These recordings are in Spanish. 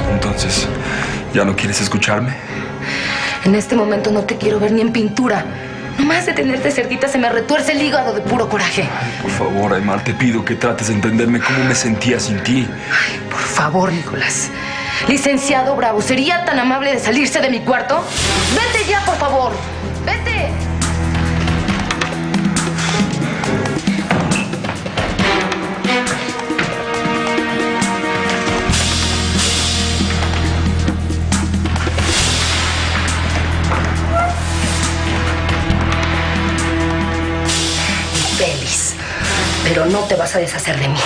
Entonces, ¿ya no quieres escucharme? En este momento no te quiero ver ni en pintura. Nomás de tenerte cerquita se me retuerce el hígado de puro coraje. Ay, por favor, Aymar, te pido que trates de entenderme cómo me sentía sin ti. Ay, por favor, Nicolás. Licenciado Bravo, ¿sería tan amable de salirse de mi cuarto? ¡Vete ya, por favor! ¡Vete! Feliz, pero no te vas a deshacer de mí.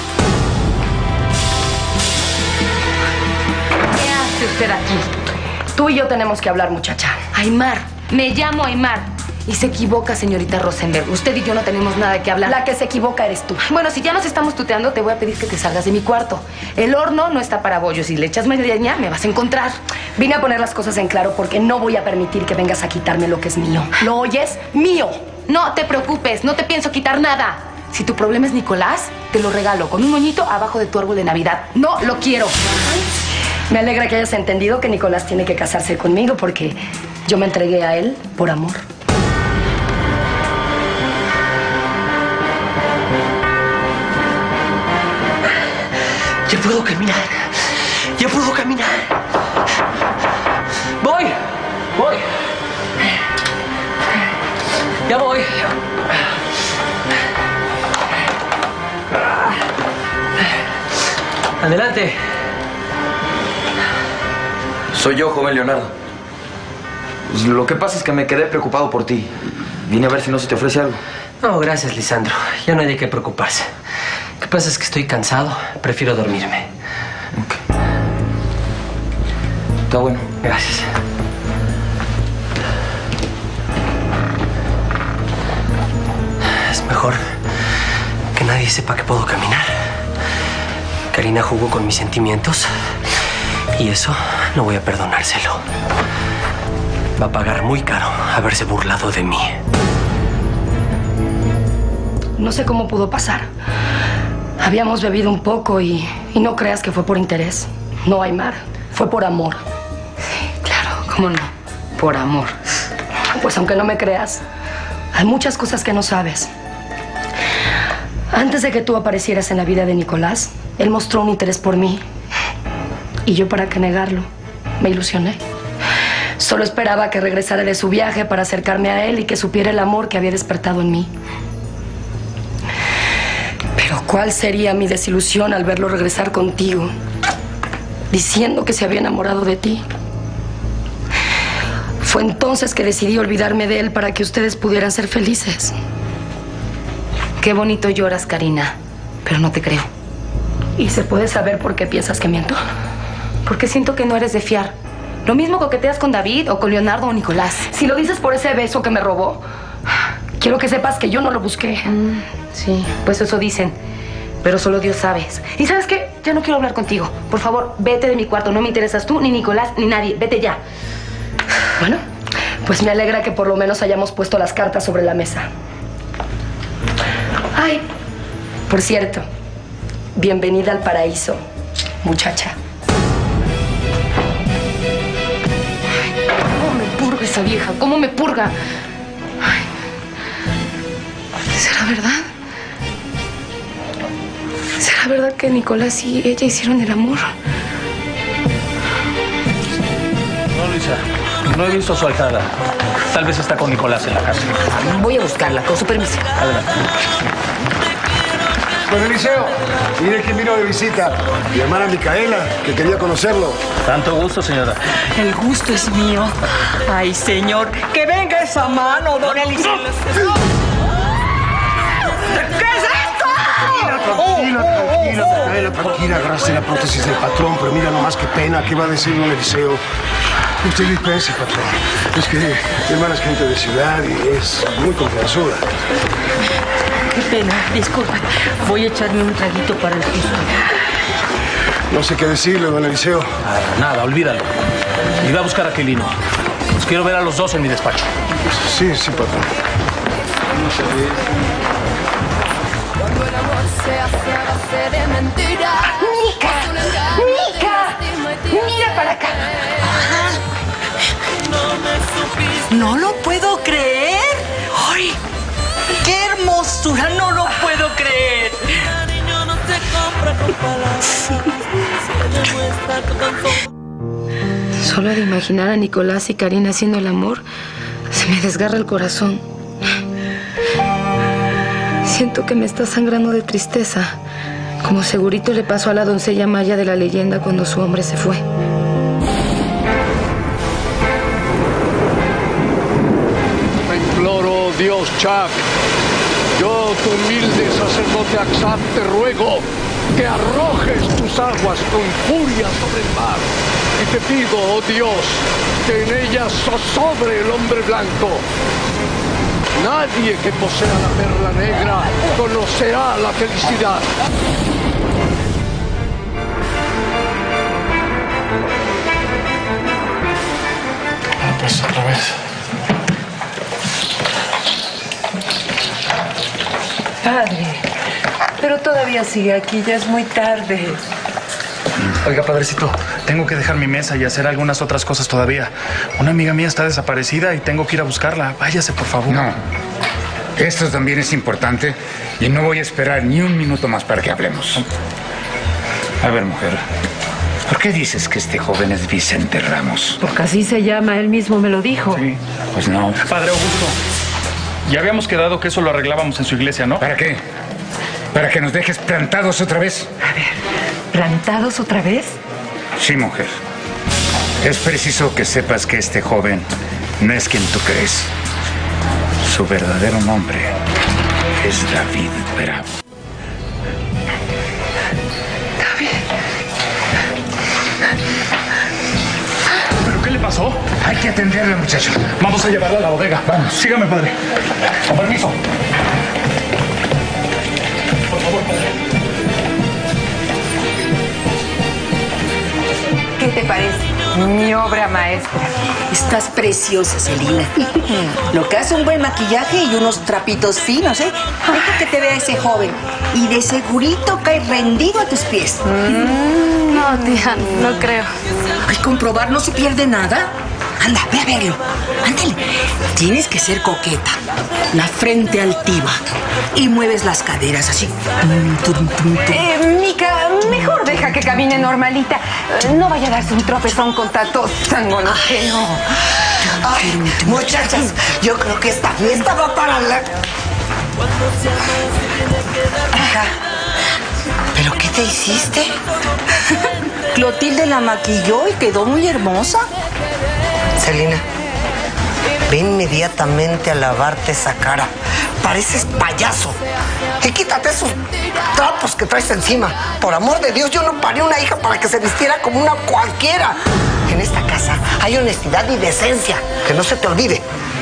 ¿Qué hace usted aquí? Tú y yo tenemos que hablar, muchacha. Aymar, me llamo Aymar. Y se equivoca, señorita Rosenberg. Usted y yo no tenemos nada que hablar. La que se equivoca eres tú. Bueno, si ya nos estamos tuteando, te voy a pedir que te salgas de mi cuarto. El horno no está para bollos. Si le echas leña, me vas a encontrar. Vine a poner las cosas en claro porque no voy a permitir que vengas a quitarme lo que es mío. ¿Lo oyes? ¡Mío! No te preocupes, no te pienso quitar nada. Si tu problema es Nicolás, te lo regalo con un moñito abajo de tu árbol de Navidad. No lo quiero. Me alegra que hayas entendido que Nicolás tiene que casarse conmigo porque yo me entregué a él por amor. Ya puedo caminar. Ya puedo caminar. Voy. Ya voy. Adelante. Soy yo, joven Leonardo. Pues lo que pasa es que me quedé preocupado por ti. Vine a ver si no se te ofrece algo. No, gracias, Lisandro. Ya no hay de qué preocuparse. Lo que pasa es que estoy cansado. Prefiero dormirme. Ok. Está bueno. Gracias. Es mejor que nadie sepa que puedo caminar. Karina jugó con mis sentimientos y eso no voy a perdonárselo. Va a pagar muy caro haberse burlado de mí. No sé cómo pudo pasar. Habíamos bebido un poco y no creas que fue por interés. No, Aymar, fue por amor. Sí, claro, ¿cómo no? Por amor. Pues aunque no me creas, hay muchas cosas que no sabes. Antes de que tú aparecieras en la vida de Nicolás, él mostró un interés por mí. Y yo, ¿para qué negarlo? Me ilusioné. Solo esperaba que regresara de su viaje para acercarme a él y que supiera el amor que había despertado en mí. Pero ¿cuál sería mi desilusión al verlo regresar contigo, diciendo que se había enamorado de ti? Fue entonces que decidí olvidarme de él para que ustedes pudieran ser felices. Qué bonito lloras, Karina, pero no te creo. ¿Y se puede saber por qué piensas que miento? Porque siento que no eres de fiar. Lo mismo coqueteas con David o con Leonardo o Nicolás. Si lo dices por ese beso que me robó, quiero que sepas que yo no lo busqué. Sí, pues eso dicen. Pero solo Dios sabe. ¿Y sabes qué? Ya no quiero hablar contigo. Por favor, vete de mi cuarto. No me interesas tú, ni Nicolás, ni nadie. Vete ya. Bueno, pues me alegra que por lo menos hayamos puesto las cartas sobre la mesa. Ay, por cierto, bienvenida al paraíso, muchacha. ¿Cómo me purga esa vieja? ¿Cómo me purga? Ay, ¿será verdad? ¿Será verdad que Nicolás y ella hicieron el amor? No, Luisa, no he visto a su ahijada. Tal vez está con Nicolás en la casa. Voy a buscarla, con su permiso. Adelante. Don Eliseo, mire quién vino de visita. Mi hermana Micaela, que quería conocerlo. Tanto gusto, señora. El gusto es mío. Ay, señor, que venga esa mano, don Eliseo. ¿Qué es esto? Tranquila, Micaela, tranquila. Agarraste la prótesis del patrón, pero mira nomás qué pena. ¿Qué va a decir don Eliseo? Usted dispense, patrón. Es que mi hermana es gente de ciudad y es muy confianzuda. Qué pena, disculpa. Voy a echarme un traguito para el piso. No sé qué decirle, don Eliseo. Nada, olvídalo. Y va a buscar a Aquilino. Los quiero ver a los dos en mi despacho. Sí, patrón. Cuando el amor se hace a base de mentiras. ¡Nica! Solo de imaginar a Nicolás y Karina haciendo el amor, se me desgarra el corazón. Siento que me está sangrando de tristeza, como segurito le pasó a la doncella maya de la leyenda cuando su hombre se fue. Te imploro, Dios Chak, yo, tu humilde sacerdote Axat, te ruego que arrojes tus aguas con furia sobre el mar. Y te pido, oh Dios, que en ellas zozobre el hombre blanco. Nadie que posea la perla negra conocerá la felicidad. Pues otra vez. Padre, pero todavía sigue aquí, ya es muy tarde. Oiga, padrecito, tengo que dejar mi mesa y hacer algunas otras cosas todavía. Una amiga mía está desaparecida y tengo que ir a buscarla. Váyase, por favor. No. Esto también es importante y no voy a esperar ni un minuto más para que hablemos. A ver, mujer, ¿por qué dices que este joven es Vicente Ramos? Porque así se llama, él mismo me lo dijo. Sí. Pues no. Padre Augusto, ya habíamos quedado que eso lo arreglábamos en su iglesia, ¿no? ¿Para qué? ¿Para que nos dejes plantados otra vez? A ver, ¿plantados otra vez? Sí, mujer. Es preciso que sepas que este joven no es quien tú crees. Su verdadero nombre es David Bravo. David. ¿Pero qué le pasó? Hay que atenderla, muchacho. Vamos a llevarla a la bodega. Vamos. Sígame, padre. Con permiso. Por favor, padre. ¿Qué te parece? Mi obra maestra. Estás preciosa, Celina. Lo que hace un buen maquillaje y unos trapitos finos, ¿eh? Deja que te vea ese joven y de segurito cae rendido a tus pies. No, tía, no creo. Ay, comprobar no se pierde nada. Anda, ve a verlo. Ándale. Tienes que ser coqueta. La frente altiva. Y mueves las caderas así. Mica, mejor deja que camine normalita. No vaya a darse un tropezón con tanto sangoloteo. Ay, muchachas, yo creo que esta fiesta va para la... Ajá. ¿Pero qué te hiciste? Clotilde la maquilló y quedó muy hermosa. Celina, ve inmediatamente a lavarte esa cara. Pareces payaso. Y quítate esos trapos que traes encima. Por amor de Dios, yo no paré una hija para que se vistiera como una cualquiera. En esta casa hay honestidad y decencia. Que no se te olvide.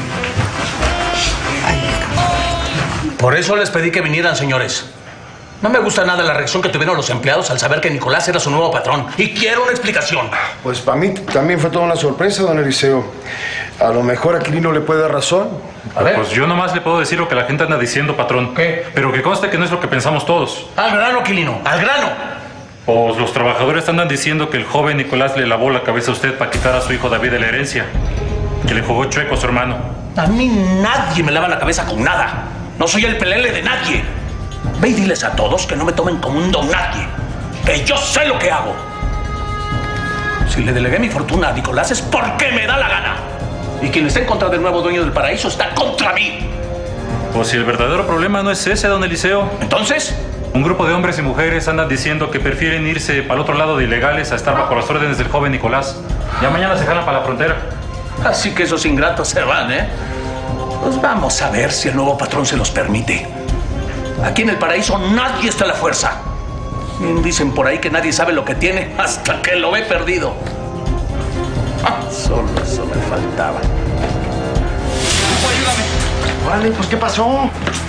Por eso les pedí que vinieran, señores. No me gusta nada la reacción que tuvieron los empleados al saber que Nicolás era su nuevo patrón. Y quiero una explicación. Pues para mí también fue toda una sorpresa, don Eliseo. A lo mejor a Quirino le puede dar razón. A ver. Pues yo nomás le puedo decir lo que la gente anda diciendo, patrón. ¿Qué? Pero que conste que no es lo que pensamos todos. Al grano, Quilino, al grano. Pues los trabajadores andan diciendo que el joven Nicolás le lavó la cabeza a usted para quitar a su hijo David de la herencia. Que le jugó chueco a su hermano. A mí nadie me lava la cabeza con nada. No soy el pelele de nadie. Ve y diles a todos que no me tomen como un don nadie. Que yo sé lo que hago. Si le delegué mi fortuna a Nicolás es porque me da la gana. Y quien está en contra del nuevo dueño del paraíso está contra mí. Pues si el verdadero problema no es ese, don Eliseo. ¿Entonces? Un grupo de hombres y mujeres andan diciendo que prefieren irse para el otro lado de ilegales a estar bajo las órdenes del joven Nicolás. Ya mañana se jalan para la frontera. Así que esos ingratos se van, ¿eh? Pues vamos a ver si el nuevo patrón se los permite. Aquí en el paraíso nadie está a la fuerza. Bien dicen por ahí que nadie sabe lo que tiene hasta que lo ve perdido. Solo eso me faltaba. Ayúdame. Vale, pues ¿qué pasó?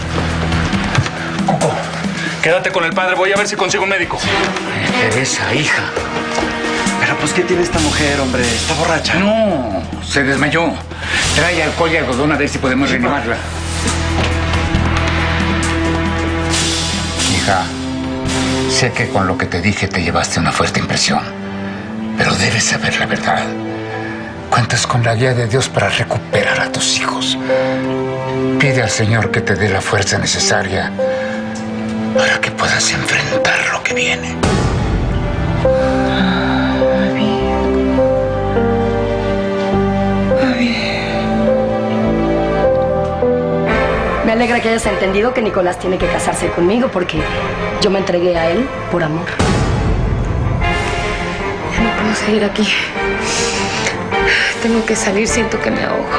Coco, quédate con el padre. Voy a ver si consigo un médico. Teresa, hija. Pero pues, ¿qué tiene esta mujer, hombre? ¿Está borracha? No, se desmayó. Trae alcohol y algodón a ver si podemos reanimarla. Hija, sé que con lo que te dije te llevaste una fuerte impresión, pero debes saber la verdad. Cuentas con la guía de Dios para recuperar a tus hijos. Pide al Señor que te dé la fuerza necesaria para que puedas enfrentar lo que viene. Me alegra que hayas entendido que Nicolás tiene que casarse conmigo porque yo me entregué a él por amor. Ya no puedo seguir aquí. Tengo que salir, siento que me ahogo.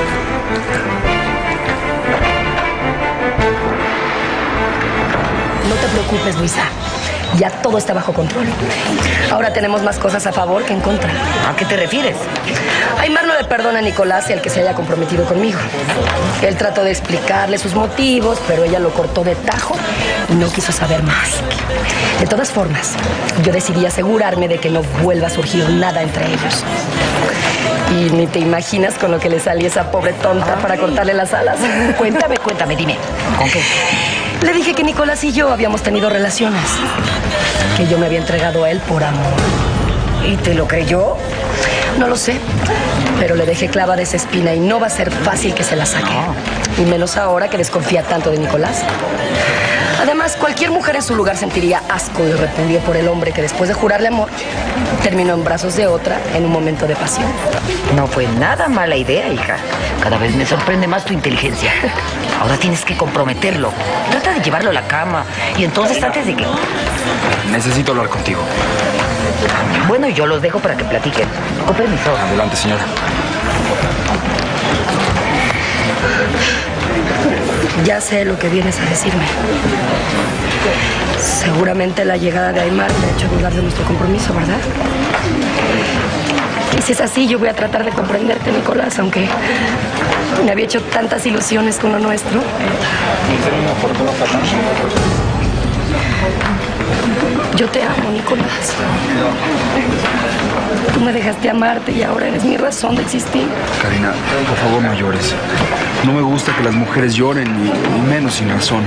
No te preocupes, Luisa. Ya todo está bajo control. Ahora tenemos más cosas a favor que en contra. ¿A qué te refieres? Aymar no le perdona a Nicolás el que se haya comprometido conmigo. Él trató de explicarle sus motivos, pero ella lo cortó de tajo y no quiso saber más. De todas formas, yo decidí asegurarme de que no vuelva a surgir nada entre ellos. Y ni te imaginas con lo que le salí a esa pobre tonta para cortarle las alas. Cuéntame, dime. ¿Con qué? Le dije que Nicolás y yo habíamos tenido relaciones. Que yo me había entregado a él por amor. ¿Y te lo creyó? No lo sé, pero le dejé clavada esa espina y no va a ser fácil que se la saque. Y menos ahora que desconfía tanto de Nicolás. Además, cualquier mujer en su lugar sentiría asco y repudio por el hombre que después de jurarle amor, terminó en brazos de otra en un momento de pasión. No fue nada mala idea, hija. Cada vez me sorprende más tu inteligencia. Ahora tienes que comprometerlo. Trata de llevarlo a la cama. Y entonces, antes de que... Necesito hablar contigo. Bueno, yo los dejo para que platiquen. Con permiso. Adelante, señora. Ya sé lo que vienes a decirme. Seguramente la llegada de Aymar me ha hecho dudar de nuestro compromiso, ¿verdad? Y si es así, yo voy a tratar de comprenderte, Nicolás, aunque me había hecho tantas ilusiones con lo nuestro. Yo te amo, Nicolás. Tú me dejaste amarte y ahora eres mi razón de existir. Karina, por favor no llores. No me gusta que las mujeres lloren, y menos sin razón.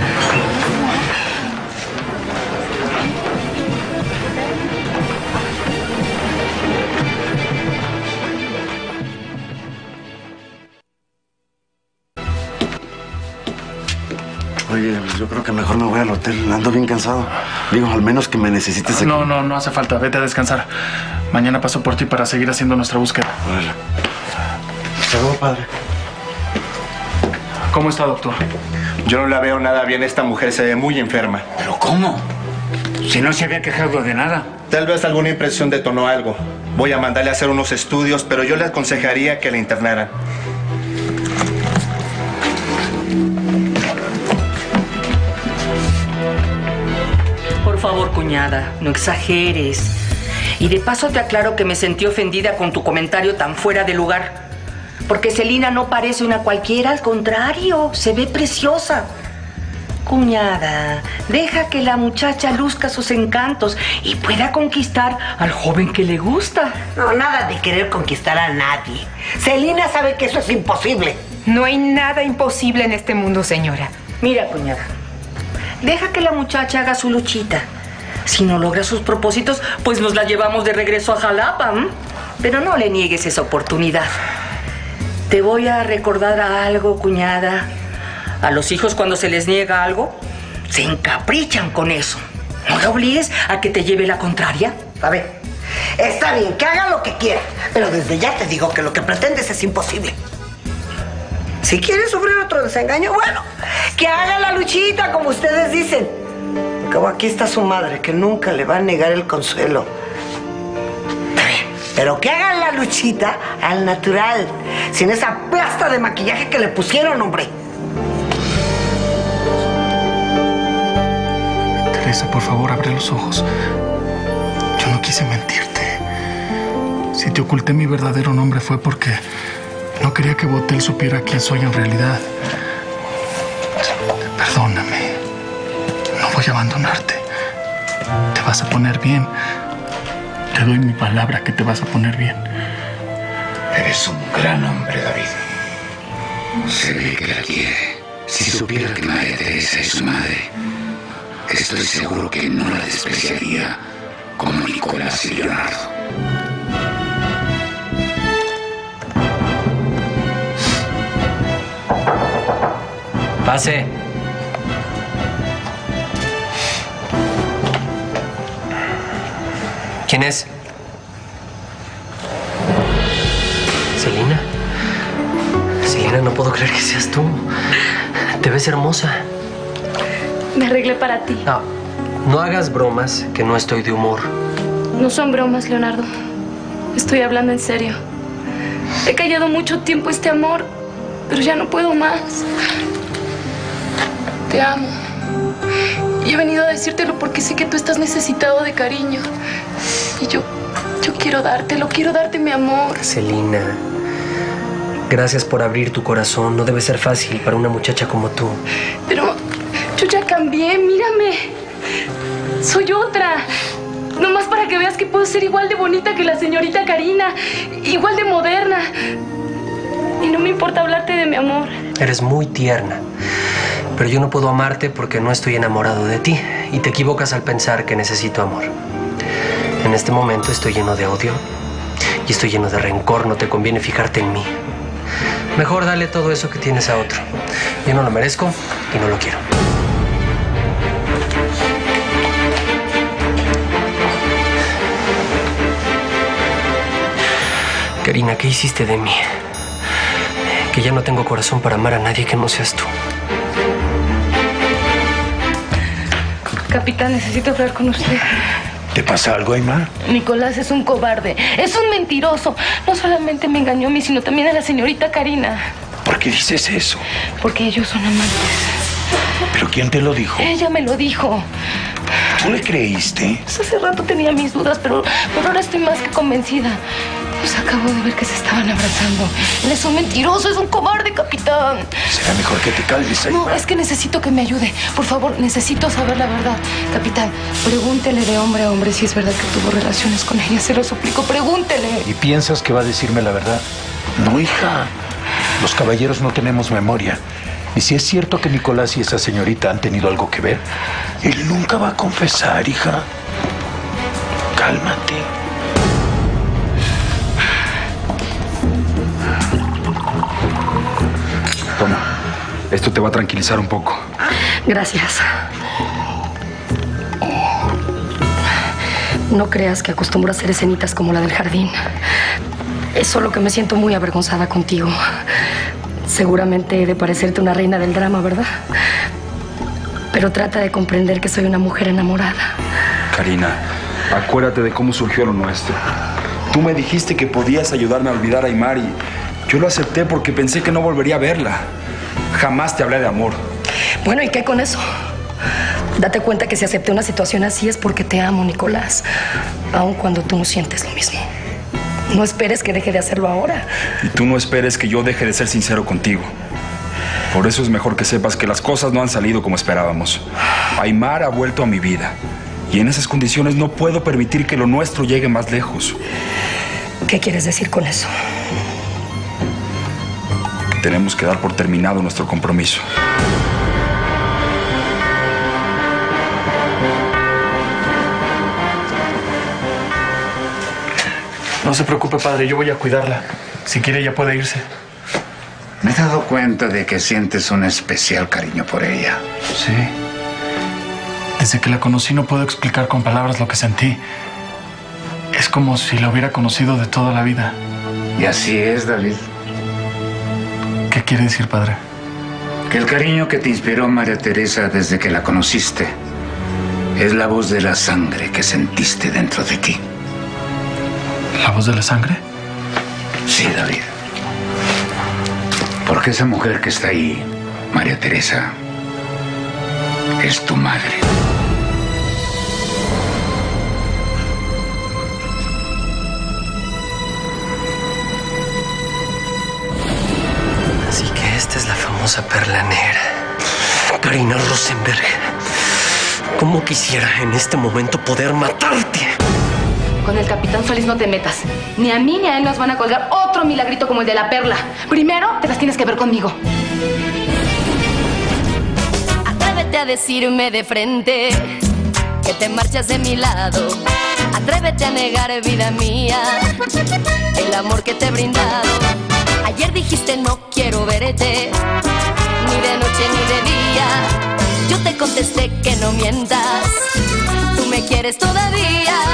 Oye, yo creo que mejor me voy al hotel. Ando bien cansado. Digo, al menos que me necesites aquí. No hace falta. Vete a descansar. Mañana paso por ti para seguir haciendo nuestra búsqueda. Vale. Hasta luego, padre. ¿Cómo está, doctor? Yo no la veo nada bien. Esta mujer se ve muy enferma. ¿Pero cómo? Si no se había quejado de nada. Tal vez alguna impresión detonó algo. Voy a mandarle a hacer unos estudios, pero yo le aconsejaría que la internaran. Por favor, cuñada, no exageres. Y de paso te aclaro que me sentí ofendida con tu comentario tan fuera de lugar. Porque Celina no parece una cualquiera, al contrario, se ve preciosa. Cuñada, deja que la muchacha luzca sus encantos y pueda conquistar al joven que le gusta. No, nada de querer conquistar a nadie. Celina sabe que eso es imposible. No hay nada imposible en este mundo, señora. Mira, cuñada, deja que la muchacha haga su luchita. Si no logra sus propósitos, pues nos la llevamos de regreso a Jalapa, ¿m? Pero no le niegues esa oportunidad. Te voy a recordar algo, cuñada. A los hijos, cuando se les niega algo, se encaprichan con eso. No la obligues a que te lleve la contraria. A ver, está bien, que haga lo que quiera, pero desde ya te digo que lo que pretendes es imposible. Si quieres sufrir otro desengaño, bueno, que haga la luchita, como ustedes dicen. Porque aquí está su madre, que nunca le va a negar el consuelo. Pero que hagan la luchita al natural, sin esa plasta de maquillaje que le pusieron, hombre. Teresa, por favor, abre los ojos. Yo no quise mentirte. Si te oculté mi verdadero nombre fue porque no quería que Botel supiera quién soy en realidad. Perdóname. No voy a abandonarte. Te vas a poner bien. Te doy mi palabra que te vas a poner bien. Eres un gran hombre, David. Se ve que la quiere. Si supiera que María Teresa es su madre, estoy seguro que no la despreciaría como Nicolás y Leonardo. Pase. ¿Quién es? Celina. Celina, no puedo creer que seas tú. Te ves hermosa. Me arreglé para ti. No hagas bromas, que no estoy de humor. No son bromas, Leonardo. Estoy hablando en serio. He callado mucho tiempo este amor, pero ya no puedo más. Te amo. Y he venido a decírtelo porque sé que tú estás necesitado de cariño. Y yo quiero dártelo, quiero darte mi amor. Celina, gracias por abrir tu corazón. No debe ser fácil para una muchacha como tú. Pero yo ya cambié, mírame. Soy otra. Nomás para que veas que puedo ser igual de bonita que la señorita Karina. Igual de moderna. Y no me importa hablarte de mi amor. Eres muy tierna. Pero yo no puedo amarte porque no estoy enamorado de ti. Y te equivocas al pensar que necesito amor. En este momento estoy lleno de odio. Y estoy lleno de rencor. No te conviene fijarte en mí. Mejor dale todo eso que tienes a otro. Yo no lo merezco y no lo quiero. Karina, ¿qué hiciste de mí? Que ya no tengo corazón para amar a nadie que no seas tú. Capitán, necesito hablar con usted. ¿Te pasa algo, Aymar? Nicolás es un cobarde, es un mentiroso. No solamente me engañó a mí, sino también a la señorita Karina. ¿Por qué dices eso? Porque ellos son amantes. ¿Pero quién te lo dijo? Ella me lo dijo. ¿Tú le creíste? Pues hace rato tenía mis dudas, pero ahora estoy más que convencida. Pues acabo de ver que se estaban abrazando. Él es un mentiroso, es un cobarde, capitán. Será mejor que te calmes, Aymar. No, es que necesito que me ayude. Por favor, necesito saber la verdad. Capitán, pregúntele de hombre a hombre si es verdad que tuvo relaciones con ella. Se lo suplico, pregúntele. ¿Y piensas que va a decirme la verdad? No, hija. Los caballeros no tenemos memoria. Y si es cierto que Nicolás y esa señorita han tenido algo que ver, él nunca va a confesar, hija. Cálmate. Toma, esto te va a tranquilizar un poco. Gracias. No creas que acostumbro a hacer escenitas como la del jardín. Es solo que me siento muy avergonzada contigo. Seguramente he de parecerte una reina del drama, ¿verdad? Pero trata de comprender que soy una mujer enamorada. Karina, acuérdate de cómo surgió lo nuestro. Tú me dijiste que podías ayudarme a olvidar a Aymar y yo lo acepté porque pensé que no volvería a verla. Jamás te hablé de amor. Bueno, ¿y qué con eso? Date cuenta que si acepté una situación así es porque te amo, Nicolás. Aun cuando tú no sientes lo mismo. No esperes que deje de hacerlo ahora. Y tú no esperes que yo deje de ser sincero contigo. Por eso es mejor que sepas que las cosas no han salido como esperábamos. Aymar ha vuelto a mi vida. Y en esas condiciones no puedo permitir que lo nuestro llegue más lejos. ¿Qué quieres decir con eso? Que tenemos que dar por terminado nuestro compromiso. No se preocupe, padre, yo voy a cuidarla. Si quiere, ella puede irse. Me he dado cuenta de que sientes un especial cariño por ella. Sí. Desde que la conocí no puedo explicar con palabras lo que sentí. Es como si la hubiera conocido de toda la vida. Y así es, David. ¿Qué quiere decir, padre? Que el cariño que te inspiró María Teresa desde que la conociste es la voz de la sangre que sentiste dentro de ti. ¿La voz de la sangre? Sí, David. Porque esa mujer que está ahí, María Teresa, es tu madre. Así que esta es la famosa perla negra. Karina Rosenberg. ¿Cómo quisiera en este momento poder matarte? Con el capitán Solís no te metas. Ni a mí ni a él nos van a colgar otro milagrito como el de la perla. Primero te las tienes que ver conmigo. Atrévete a decirme de frente que te marchas de mi lado. Atrévete a negar, vida mía, el amor que te he brindado. Ayer dijiste no quiero verte, ni de noche ni de día. Yo te contesté que no mientas, tú me quieres todavía.